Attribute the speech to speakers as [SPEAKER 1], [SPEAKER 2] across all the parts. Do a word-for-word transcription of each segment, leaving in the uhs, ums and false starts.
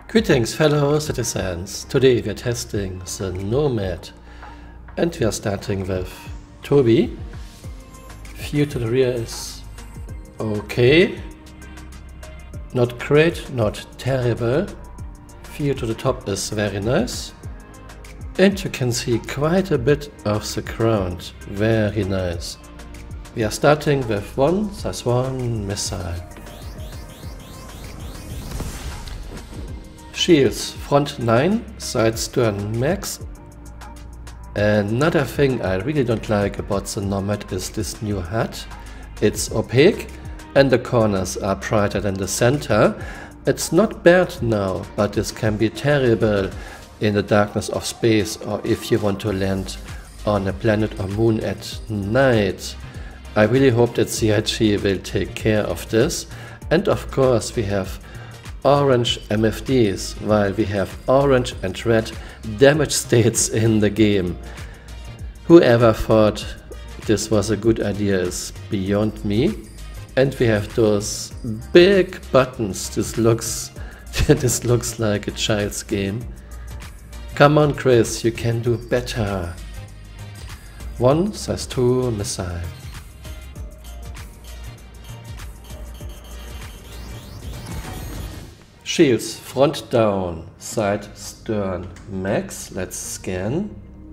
[SPEAKER 1] Greetings fellow citizens, today we are testing the Nomad and we are starting with Toby. View to the rear is okay, not great, not terrible. View to the top is very nice and you can see quite a bit of the ground, very nice. We are starting with one size one missile. Shields, front nine, side stern max. Another thing I really don't like about the Nomad is this new hat. It's opaque and the corners are brighter than the center. It's not bad now, but this can be terrible in the darkness of space or if you want to land on a planet or moon at night. I really hope that C I G will take care of this. And of course we have orange M F Ds, while we have orange and red damage states in the game. Whoever thought this was a good idea is beyond me. And we have those big buttons. This looks this looks like a child's game. Come on Chris, you can do better. One size two missile. Shields, front down, side stern max. Let's scan.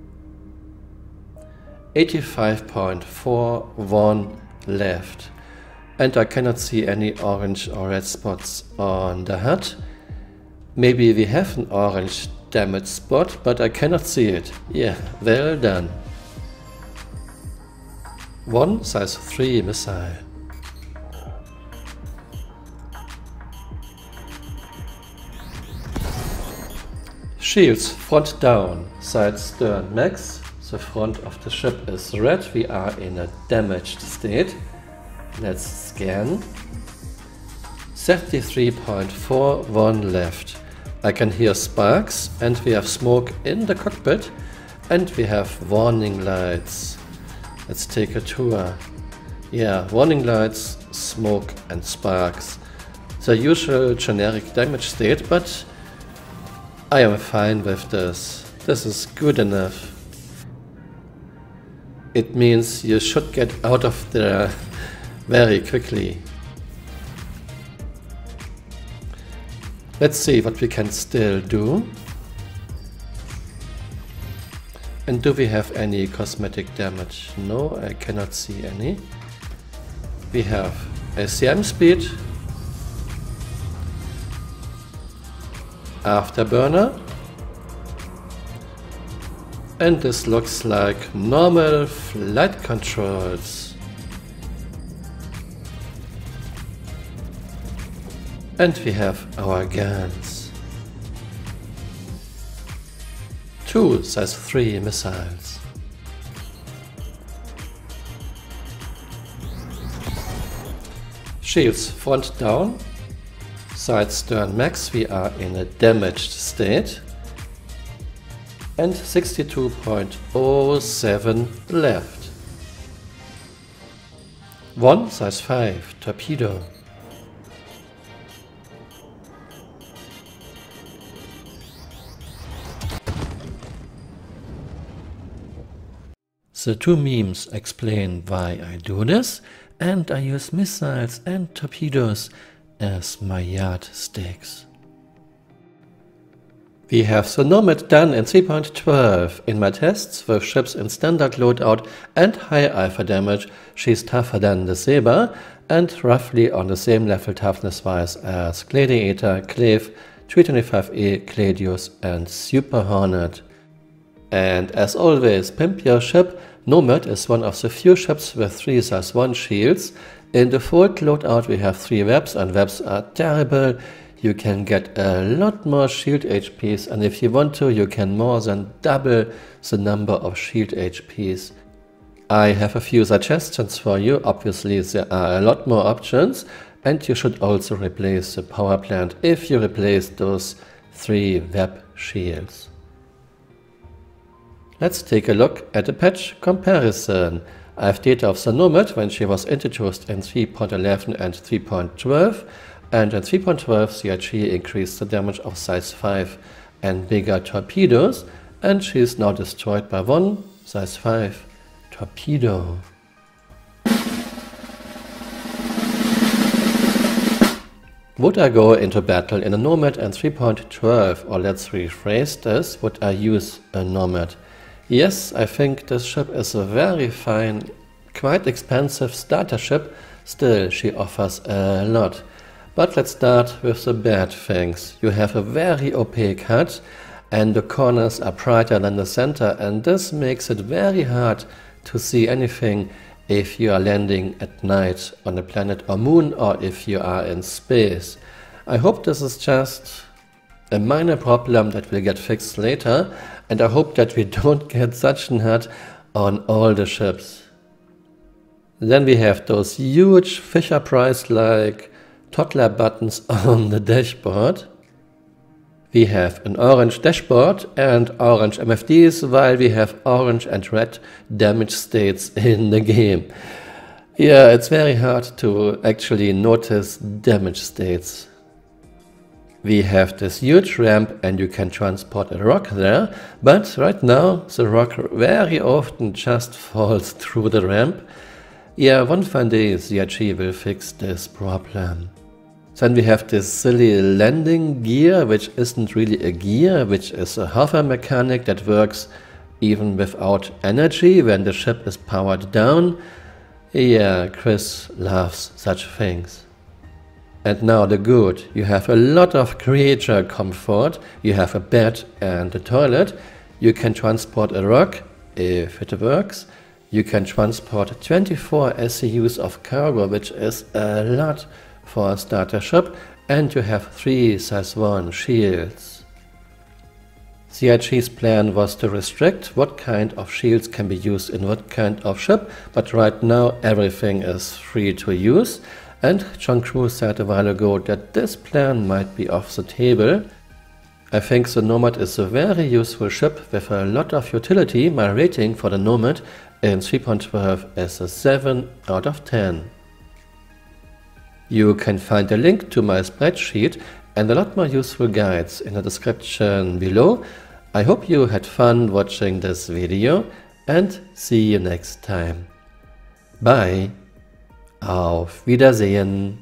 [SPEAKER 1] eighty-five point four one left. And I cannot see any orange or red spots on the hat. Maybe we have an orange damage spot, but I cannot see it. Yeah, well done. One size three missile. Shields, front down, side stern max. The front of the ship is red. We are in a damaged state. Let's scan. seventy-three point four one left. I can hear sparks and we have smoke in the cockpit and we have warning lights. Let's take a tour. Yeah, warning lights, smoke and sparks. The usual generic damage state, but I am fine with this. This is good enough. It means you should get out of there very quickly. Let's see what we can still do. And do we have any cosmetic damage? No, I cannot see any. We have A C M speed, afterburner, and this looks like normal flight controls. And we have our guns. Two size three missiles. Shields, front down, side stern max. We are in a damaged state. And sixty-two point zero seven left. One size five torpedo. The two memes explain why I do this, and I use missiles and torpedoes as my yardsticks. We have the Nomad done in three point twelve. In my tests with ships in standard loadout and high alpha damage, she's tougher than the Sabre and roughly on the same level toughness wise as Gladiator, Glaive, three twenty-five E, Gladius and Super Hornet. And as always, pimp your ship. Nomad is one of the few ships with three size one shields. In default loadout we have three webs and webs are terrible. You can get a lot more shield H Ps, and if you want to, you can more than double the number of shield H Ps. I have a few suggestions for you. Obviously there are a lot more options, and you should also replace the power plant if you replace those three web shields. Let's take a look at the patch comparison. I have data of the Nomad when she was introduced in three point eleven and three point twelve. and in three point twelve C I G increased the damage of size five and bigger torpedoes, and she is now destroyed by one size five torpedo. Would I go into battle in a Nomad in three point twelve, or let's rephrase this, would I use a Nomad? Yes, I think this ship is a very fine, quite expensive starter ship, still she offers a lot. But let's start with the bad things. You have a very opaque H U D and the corners are brighter than the center, and this makes it very hard to see anything if you are landing at night on a planet or moon, or if you are in space. I hope this is just a minor problem that will get fixed later, and I hope that we don't get such an H U D on all the ships. Then we have those huge Fisher-Price-like toddler buttons on the dashboard. We have an orange dashboard and orange M F Ds, while we have orange and red damage states in the game. Yeah, it's very hard to actually notice damage states. We have this huge ramp and you can transport a rock there, but right now the rock very often just falls through the ramp. Yeah, one fine day C I G will fix this problem. Then we have this silly landing gear, which isn't really a gear, which is a hover mechanic that works even without energy when the ship is powered down. Yeah, Chris loves such things. And now the good. You have a lot of creature comfort. You have a bed and a toilet. You can transport a rock, if it works. You can transport twenty-four S C Us of cargo, which is a lot for a starter ship, and you have three size one shields. C I G's plan was to restrict what kind of shields can be used in what kind of ship, but right now everything is free to use, and John Crew said a while ago that this plan might be off the table. I think the Nomad is a very useful ship with a lot of utility. My rating for the Nomad in three point twelve is a seven out of ten. You can find a link to my spreadsheet and a lot more useful guides in the description below. I hope you had fun watching this video and see you next time. Bye. Auf Wiedersehen.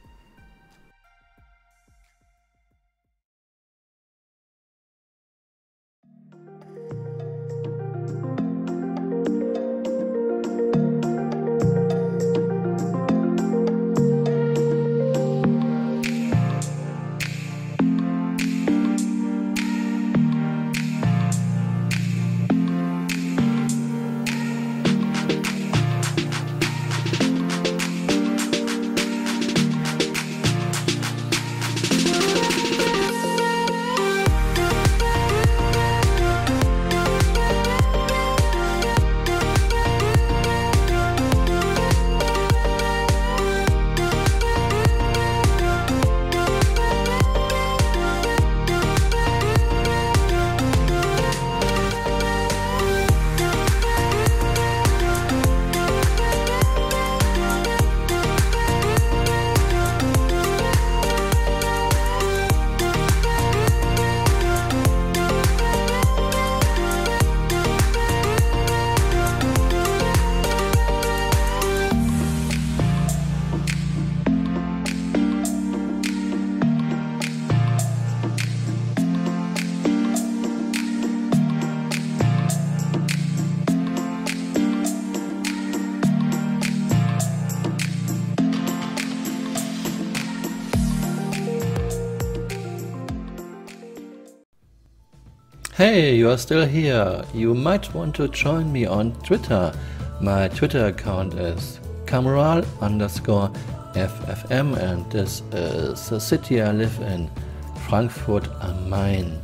[SPEAKER 1] Hey, you are still here. You might want to join me on Twitter. My Twitter account is Cameral underscore F F M, and this is the city I live in, Frankfurt am Main.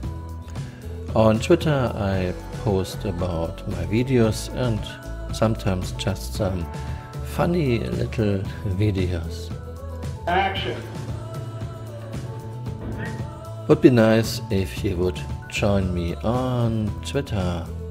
[SPEAKER 1] On Twitter I post about my videos and sometimes just some funny little videos.
[SPEAKER 2] Action!
[SPEAKER 1] Would be nice if you would join me on Twitter.